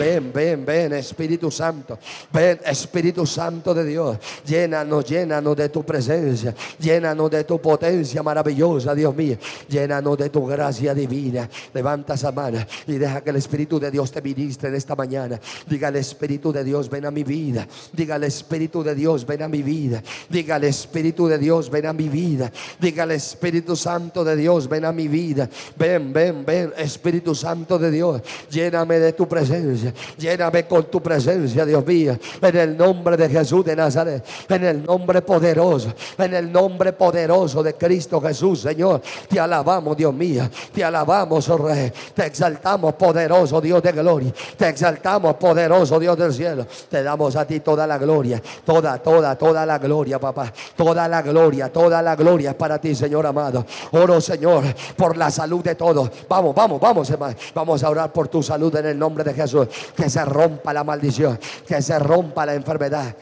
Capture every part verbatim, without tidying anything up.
ven, ven, ven, Espíritu Santo. Ven, Espíritu Santo de Dios. Llénanos, llénanos de tu presencia. Llénanos de tu potencia maravillosa, Dios mío. Llénanos de tu gracia divina. Levanta esa mano y deja que el Espíritu de Dios te ministre en esta mañana. Diga al Espíritu de Dios, ven a mi vida. Diga al Espíritu de Dios, ven a mi vida. Diga al Espíritu de Dios, ven a mi vida. Diga al Espíritu Santo de Dios, ven a mi vida. Ven, ven, ven, Espíritu Santo de Dios. Lléname de tu presencia. Lléname con tu presencia, Dios mío. En el nombre de Jesús de Nazaret. En el nombre poderoso. En el nombre poderoso de Cristo Jesús, Señor. Te alabamos, Dios mío. Te alabamos, oh Rey. Te exaltamos, poderoso Dios de gloria. Te exaltamos, poderoso Dios del cielo. Te damos a ti toda la gloria. Toda, toda, toda la gloria, papá. Toda la gloria, toda la gloria es para ti, Señor amado. Oro, Señor, por la salud de todos. Vamos, vamos, vamos, hermano. Vamos a orar por tu salud en el nombre de Jesús. Que se rompa la maldición. Que se rompa la enfermedad.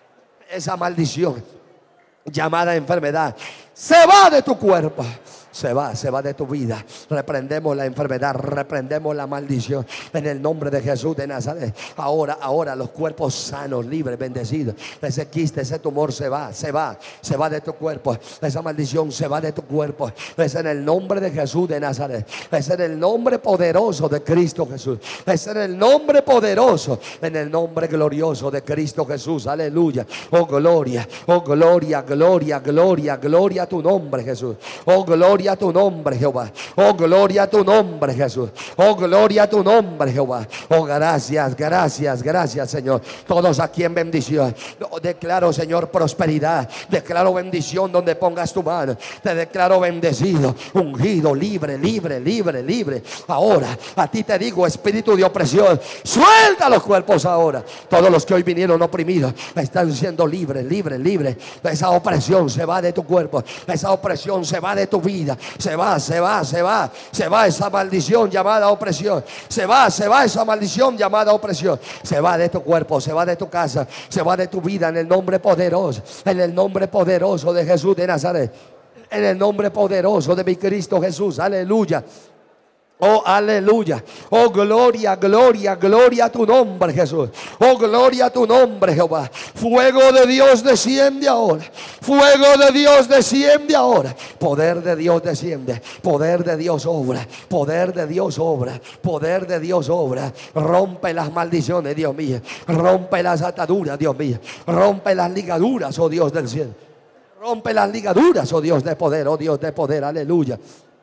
Esa maldición llamada enfermedad se va de tu cuerpo. Se va, se va de tu vida. Reprendemos la enfermedad, reprendemos la maldición en el nombre de Jesús de Nazaret. Ahora, ahora los cuerpos sanos, libres, bendecidos. Ese quiste, ese tumor se va, se va, se va de tu cuerpo. Esa maldición se va de tu cuerpo. Es en el nombre de Jesús de Nazaret. Es en el nombre poderoso de Cristo Jesús. Es en el nombre poderoso, en el nombre glorioso de Cristo Jesús. Aleluya. Oh gloria, oh gloria, gloria, gloria, gloria a tu nombre, Jesús. Oh gloria a tu nombre, Jehová. Oh, gloria a tu nombre, Jesús. Oh, gloria a tu nombre, Jehová. Oh, gracias, gracias, gracias, Señor. Todos aquí en bendición. Declaro, Señor, prosperidad. Declaro bendición donde pongas tu mano. Te declaro bendecido, ungido, libre, libre, libre, libre. Ahora, a ti te digo, espíritu de opresión, suelta los cuerpos ahora. Todos los que hoy vinieron oprimidos están siendo libres, libres, libres. Esa opresión se va de tu cuerpo. Esa opresión se va de tu vida. Se va, se va, se va. Se va esa maldición llamada opresión. Se va, se va esa maldición llamada opresión. Se va de tu cuerpo, se va de tu casa, se va de tu vida en el nombre poderoso. En el nombre poderoso de Jesús de Nazaret. En el nombre poderoso de mi Cristo Jesús. Aleluya. Oh, aleluya. Oh, gloria, gloria, gloria a tu nombre, Jesús. Oh, gloria a tu nombre, Jehová. Fuego de Dios desciende ahora. Fuego de Dios desciende ahora. Poder de Dios desciende. Poder de Dios obra. Poder de Dios obra. Poder de Dios obra. Rompe las maldiciones, Dios mío. Rompe las ataduras, Dios mío. Rompe las ligaduras, oh Dios del cielo. Rompe las ligaduras, oh Dios de poder, oh Dios de poder, aleluya.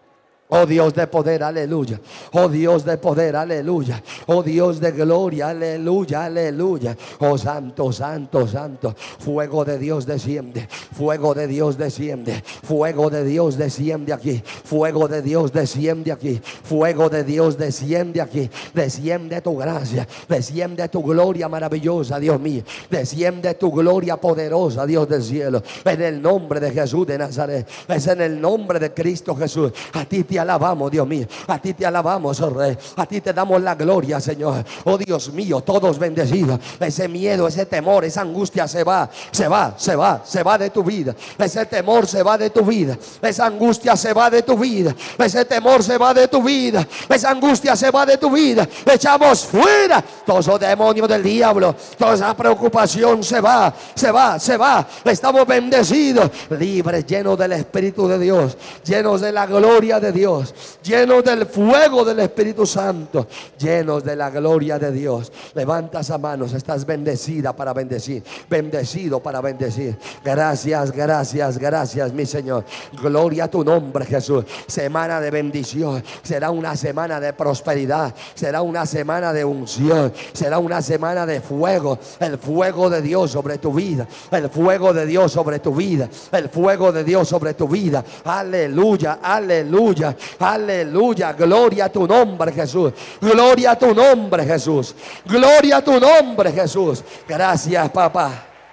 Oh Dios de poder, aleluya. Oh Dios de poder, aleluya. Oh Dios de gloria, aleluya, aleluya. Oh santo, santo, santo. Fuego de Dios desciende. Fuego de Dios desciende. Fuego de Dios desciende aquí. Fuego de Dios desciende aquí. Fuego de Dios desciende aquí. Desciende tu gracia. Desciende tu gloria maravillosa, Dios mío. Desciende tu gloria poderosa, Dios del cielo. En el nombre de Jesús de Nazaret. Es en el nombre de Cristo Jesús. A ti te alabamos, Dios mío. A ti te alabamos, oh Rey. A ti te damos la gloria, Señor. Oh Dios mío, todos bendecidos. Ese miedo, ese temor, esa angustia se va, se va, se va, se va de tu vida. Ese temor se va de tu vida. Esa angustia se va de tu vida. Ese temor se va de tu vida. Esa angustia se va de tu vida. Echamos fuera todos los demonios del diablo. Toda esa preocupación se va, se va, se va. Estamos bendecidos, libres, llenos del Espíritu de Dios, llenos de la gloria de Dios, llenos del fuego del Espíritu Santo, llenos de la gloria de Dios. Levanta esas manos. Estás bendecida para bendecir, bendecido para bendecir. Gracias, gracias, gracias, mi Señor. Gloria a tu nombre, Jesús. Semana de bendición. Será una semana de prosperidad. Será una semana de unción. Será una semana de fuego. El fuego de Dios sobre tu vida. El fuego de Dios sobre tu vida. El fuego de Dios sobre tu vida. Aleluya, aleluya. Aleluya, gloria a tu nombre, Jesús. Gloria a tu nombre, Jesús. Gloria a tu nombre, Jesús. Gracias, papá.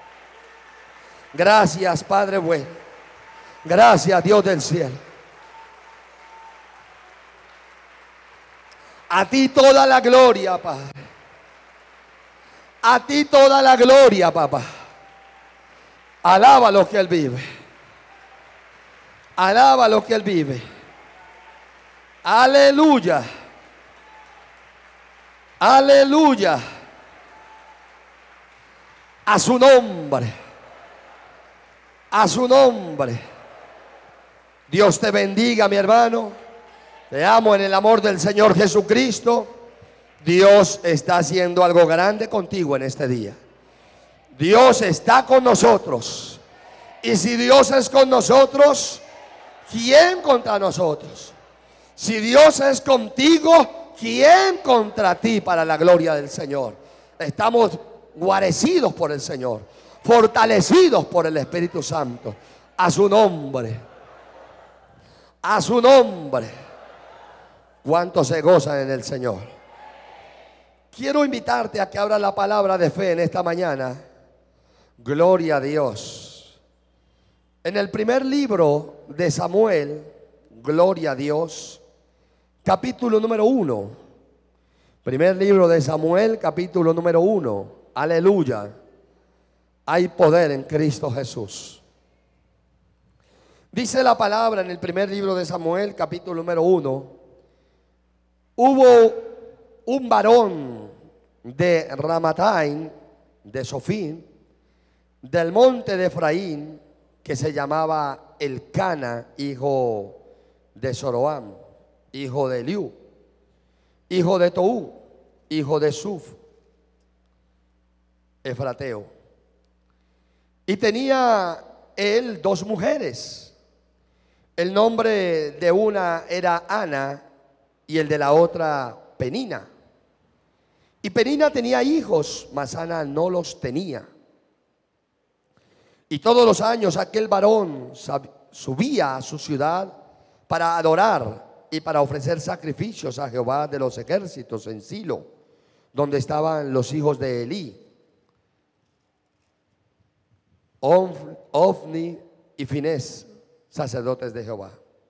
Gracias, Padre bueno. Gracias, Dios del cielo. A ti toda la gloria, Padre. A ti toda la gloria, papá. Alaba lo que Él vive. Alaba lo que Él vive. Aleluya. Aleluya. A su nombre. A su nombre. Dios te bendiga, mi hermano. Te amo en el amor del Señor Jesucristo. Dios está haciendo algo grande contigo en este día. Dios está con nosotros. Y si Dios es con nosotros, ¿quién contra nosotros? Si Dios es contigo, ¿quién contra ti? Para la gloria del Señor. Estamos guarecidos por el Señor, fortalecidos por el Espíritu Santo. A su nombre. A su nombre. ¿Cuántos se gozan en el Señor? Quiero invitarte a que abras la palabra de fe en esta mañana. Gloria a Dios. En el primer libro de Samuel, gloria a Dios, capítulo número uno. Primer libro de Samuel, capítulo número uno. Aleluya. Hay poder en Cristo Jesús. Dice la palabra en el primer libro de Samuel, capítulo número uno. Hubo un varón de Ramataim, de Sofín, del monte de Efraín, que se llamaba Elcana, hijo de Zoroam, hijo de Eliú, hijo de Toú, hijo de Suf, efrateo. Y tenía él dos mujeres. El nombre de una era Ana y el de la otra Penina. Y Penina tenía hijos, mas Ana no los tenía. Y todos los años aquel varón subía a su ciudad para adorar y para ofrecer sacrificios a Jehová de los ejércitos en Silo, donde estaban los hijos de Elí, Ofni y Finés, sacerdotes de Jehová.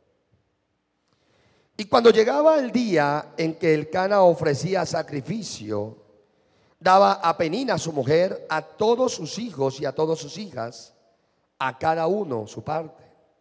Y cuando llegaba el día en que Elcana ofrecía sacrificio, daba a Penina su mujer, a todos sus hijos y a todas sus hijas, a cada uno su parte.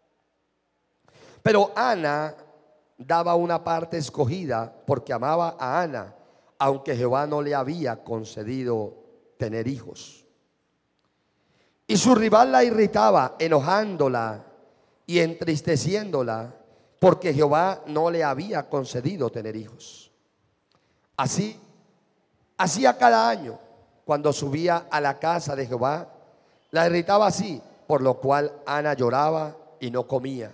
Pero Ana daba una parte escogida porque amaba a Ana, aunque Jehová no le había concedido tener hijos. Y su rival la irritaba, enojándola y entristeciéndola, porque Jehová no le había concedido tener hijos. Así, hacía cada año, cuando subía a la casa de Jehová, la irritaba así, por lo cual Ana lloraba y no comía.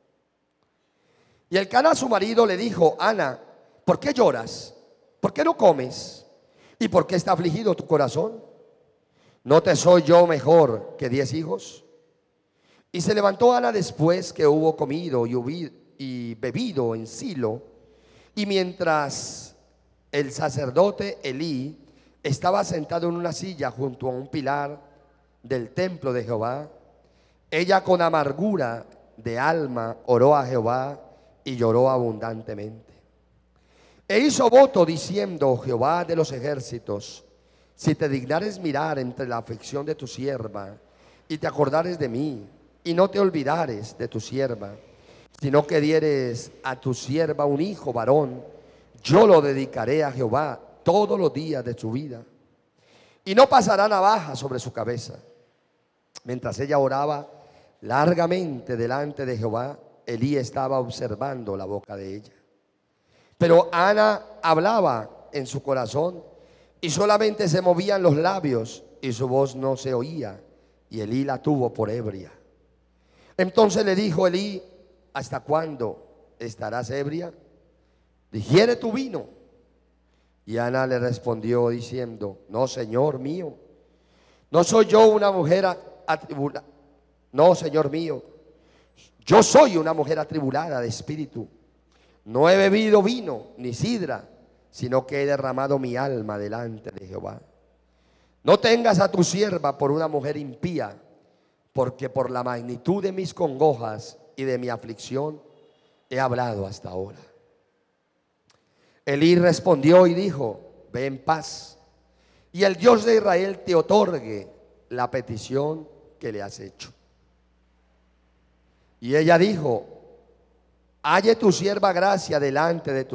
Y Elcana, su marido, le dijo: Ana, ¿por qué lloras? ¿Por qué no comes? ¿Y por qué está afligido tu corazón? ¿No te soy yo mejor que diez hijos? Y se levantó Ana después que hubo comido y hubido y bebido en Silo, y mientras el sacerdote Elí estaba sentado en una silla junto a un pilar del templo de Jehová, ella con amargura de alma oró a Jehová y lloró abundantemente. E hizo voto diciendo: Jehová de los ejércitos, si te dignares mirar entre la aflicción de tu sierva y te acordares de mí y no te olvidares de tu sierva, sino que dieres a tu sierva un hijo varón, yo lo dedicaré a Jehová todos los días de su vida, y no pasará navaja sobre su cabeza. Mientras ella oraba largamente delante de Jehová, Elí estaba observando la boca de ella. Pero Ana hablaba en su corazón y solamente se movían los labios y su voz no se oía, y Elí la tuvo por ebria. Entonces le dijo Elí: ¿hasta cuándo estarás ebria? Digiere tu vino. Y Ana le respondió diciendo: no, Señor mío, no soy yo una mujer atribulada. No, Señor mío, yo soy una mujer atribulada de espíritu. No he bebido vino ni sidra, sino que he derramado mi alma delante de Jehová. No tengas a tu sierva por una mujer impía, porque por la magnitud de mis congojas y de mi aflicción he hablado hasta ahora. Elí respondió y dijo: ve en paz, y el Dios de Israel te otorgue la petición que le has hecho. Y ella dijo: halle tu sierva gracia delante de tu